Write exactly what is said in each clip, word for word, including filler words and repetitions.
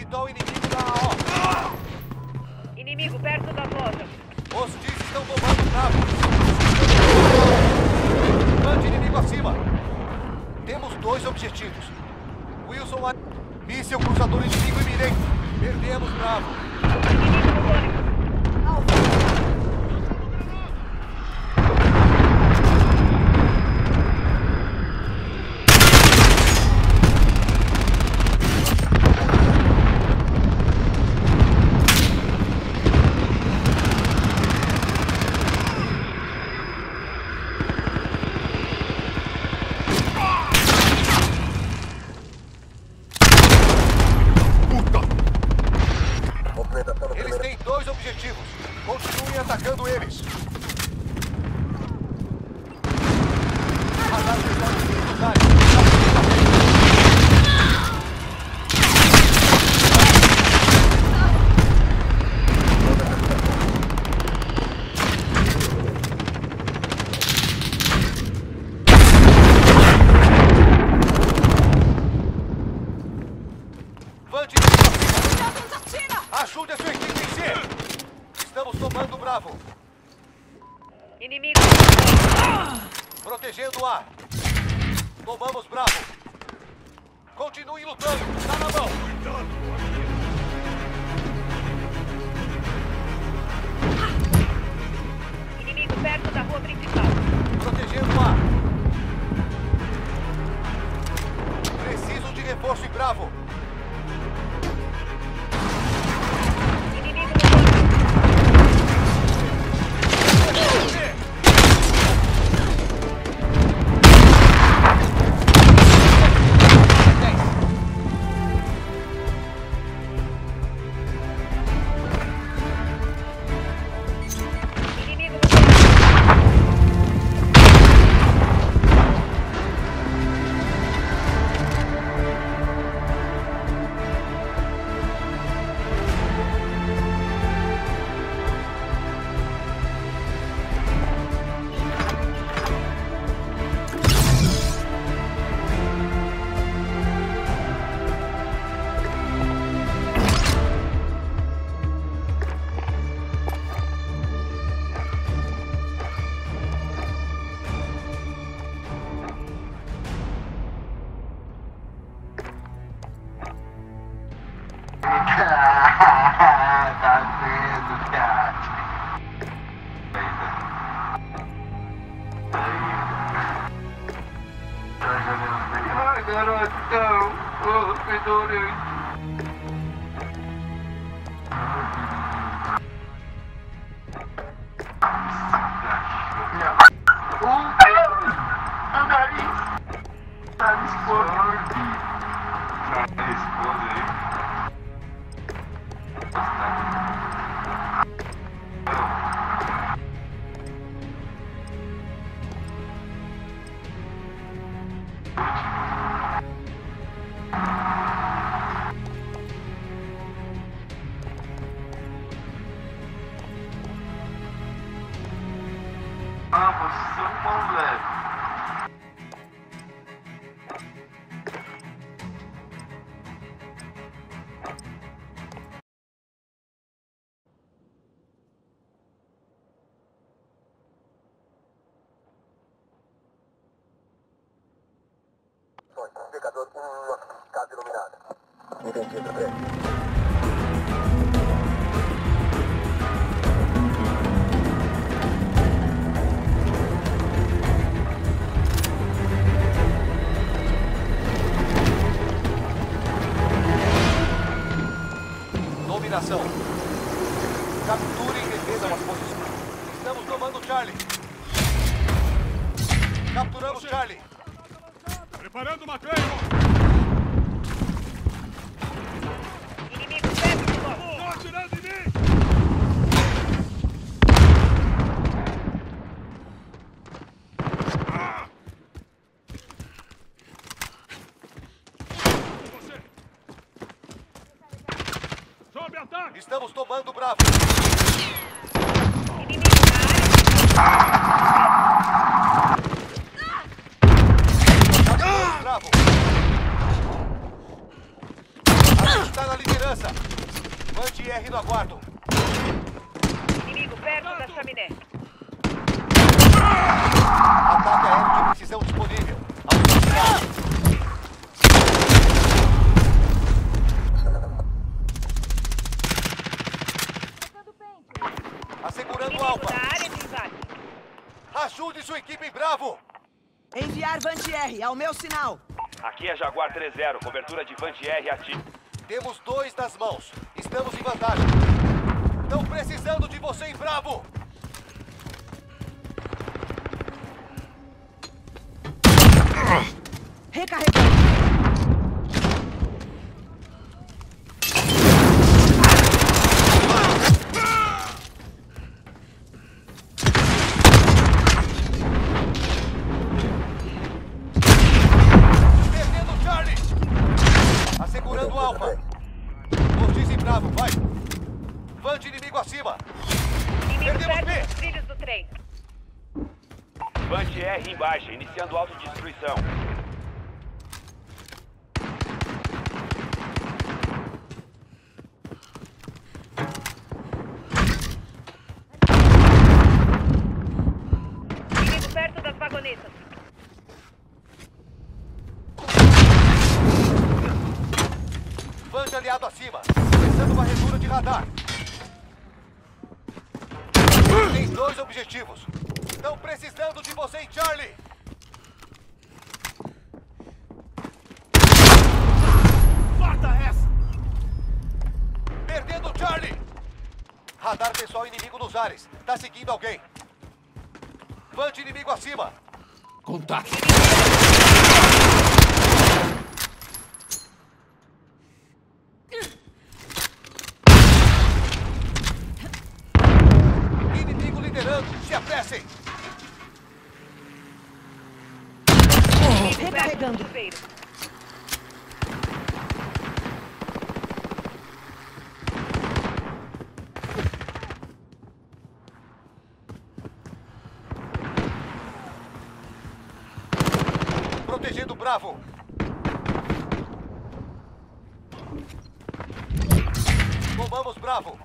Evitou o inimigo da A O. Inimigo perto da loja. Hostis estão tomando o Bravo. Grande inimigo acima. Temos dois objetivos. Wilson, a... míssil cruzador inimigo iminente. Perdemos Bravo. Inimigo no ônibus. Eles têm dois objetivos. Continuem atacando eles. Radar visual inimigo na área. Ajude a sua equipe em si! Estamos tomando Bravo. Inimigo. Protegendo o ar. Tomamos Bravo. Continue lutando. Tá na mão. Inimigo perto da rua principal. Protegendo o ar. Preciso de reforço em Bravo. Tá vendo, cara? Ai, garotão, oh, que adorei. O nariz tá me expondo. Tá me expondo aí. Ah, você é um bom velho. Indicador um, casa iluminada. Entendido, três. Dominação. Capture e defendam as posições. Estamos tomando Charlie. Capturamos Charlie. Preparando uma Claymore! Inimigo perto de nós. Estão atirando em mim! Ah! Você! Sobe ataque! Estamos tomando Bravo. Inimigo na área. Bravo. A gente está na liderança. segurança. Vante R no aguardo. Inimigo perto da chaminé. Ataque aéreo de precisão disponível. Autoridade. Assegurando o Inimigo Alfa. na área de embate. Ajude sua equipe em Bravo. Enviar Vante R, ao meu sinal. Aqui é Jaguar três zero, cobertura de Vante R ativa. Temos dois nas mãos. Estamos em vantagem. Estão precisando de você em Bravo. Recarregando. Perdendo Charlie. Assegurando o Alfa. Mortis em Bravo, vai. Vante inimigo acima. Inimigo Perdemos perto B. dos trilhos do trem. Vante R em baixa, iniciando autodestruição. Inimigo perto das vagonetas. Vante aliado acima. Começando varredura de radar. Tem dois objetivos. Estão precisando de você em Charlie. Corta essa. Perdendo Charlie. Radar pessoal inimigo nos ares. Tá seguindo alguém. Vante inimigo acima. Contato. Inimigo liderando. Se apressem. Inimigo perto Recarregando. do chuveiro. Protegendo Bravo. Tomamos Bravo.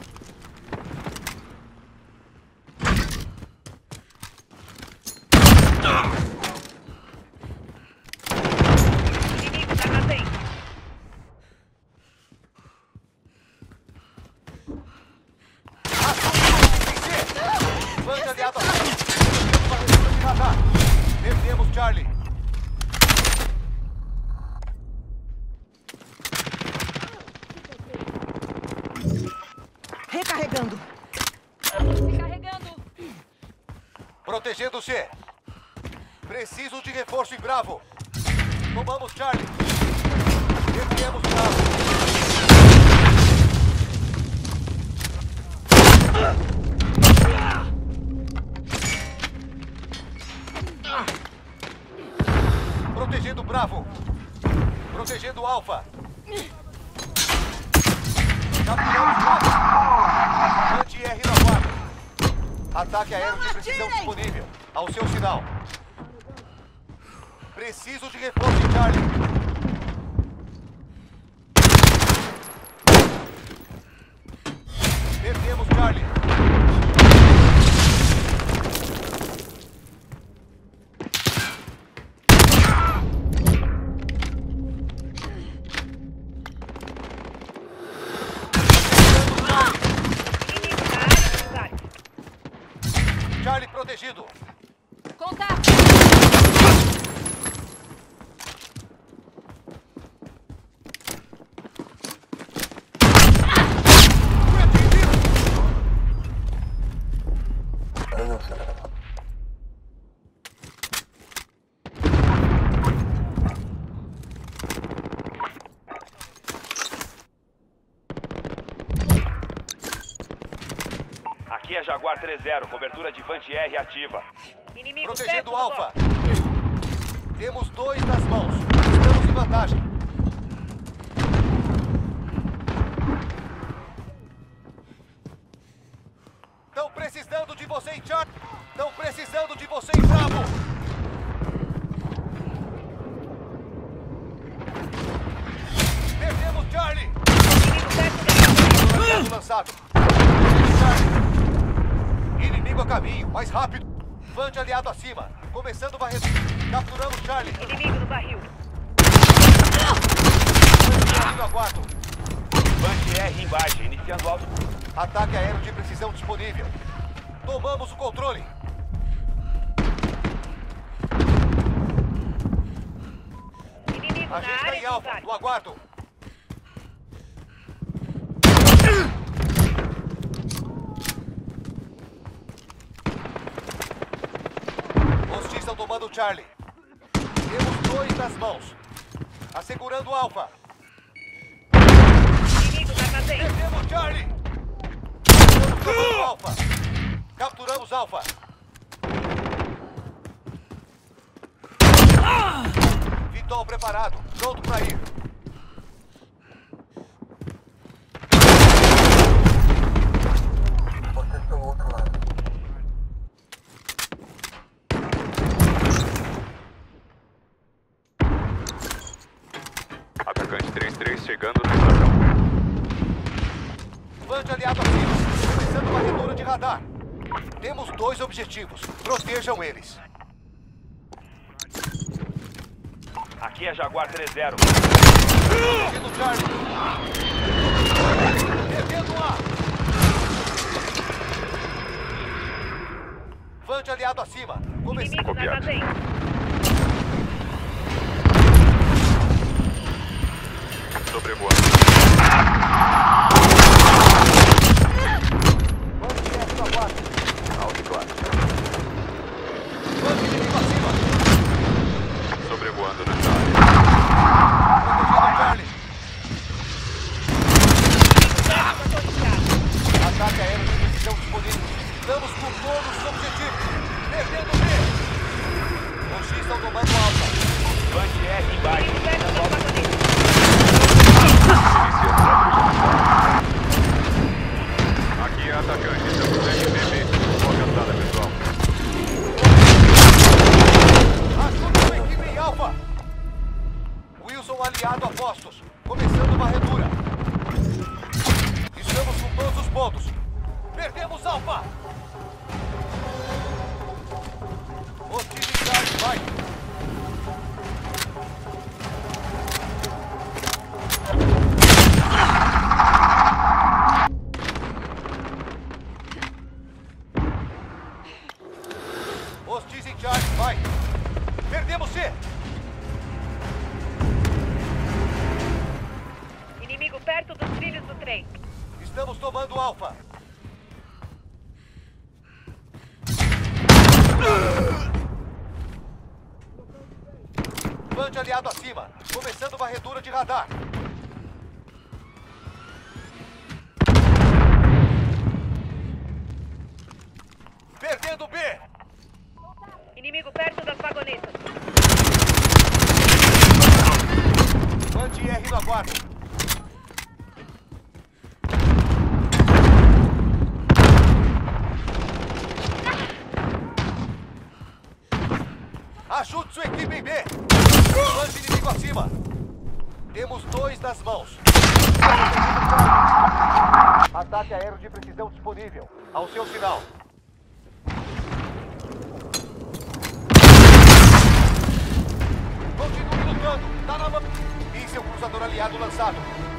Inimigo na armazém. Vante aliado acima. Varredura de radar. Perdemos Charlie. Recarregando. Recarregando. Protegendo C. Preciso de reforço em Bravo. Tomamos Charlie. Perdemos Bravo. Protegendo Bravo. Protegendo Alfa. Capturamos Bravo. Anti-R na guarda. Ataque aéreo de precisão disponível. Ao seu sinal. Preciso de reforço em Charlie. Perdemos Charlie. Inimigo na área de embate. Charlie protegido. Contato. Aqui é Jaguar três zero, cobertura de Vante R ativa. Inimigo perto Protegendo do Alfa. bloco. Temos dois nas mãos. Estamos em vantagem. Estão precisando de você em Charlie. Estão precisando de você em Bravo. Perdemos Charlie. lançado. Inimigo a caminho, mais rápido. Vante aliado acima. Começando o barreto. Capturamos Charlie. Inimigo no barril. No aguardo. Vante R em baixa, iniciando alto. Ataque aéreo de precisão disponível. Tomamos o controle. Inimigo A na gente está área em de alfa. combate. No aguardo. Hostis estão tomando Charlie. Temos dois nas mãos. Assegurando Alfa. Inimigo na armazém. Perdemos Charlie. Estamos tomando Alfa. Capturamos Alfa. Vitol preparado. Pronto para ir. Vocês estão do outro lado. Atacante três três chegando na estação. Vante aliado acima. Começando varredura de radar. Temos dois objetivos. Protejam eles. Aqui é Jaguar três zero. Protegendo Charlie. Perdendo um A. Vante aliado acima. Começando. Inimigo na armazém. Sobrevoando. Vante R no aguardo. Alto e claro. Vante inimigo acima. Sobrevoando nessa área. Protegendo Charlie. Inimigo perto da Ataque aéreo de precisão disponível. Estamos com todos os objetivos. Perdendo B. Os X estão tomando alta. Vante R em baixa, Inimigo perto iniciando da alto. vagoneta. Iniciando a Aqui é atacante, estamos em B B. Boa caçada, pessoal. Ajuda sua equipe em alfa. Wilson aliado a postos. Começando varredura. Estamos com todos os pontos. Perdemos alfa. Hostilidade, vai. Hostis em charge, vai. Perdemos C. Inimigo perto dos trilhos do trem. Estamos tomando alfa. Vante aliado acima. Começando varredura de radar. Perdendo B. Inimigo perto das vagonetas. Vante R no aguardo. Ajude sua equipe em B. Vante inimigo acima. Temos dois nas mãos. Ataque aéreo de precisão disponível. Ao seu sinal. Continue lutando. Tá na mão. Míssil cruzador aliado lançado.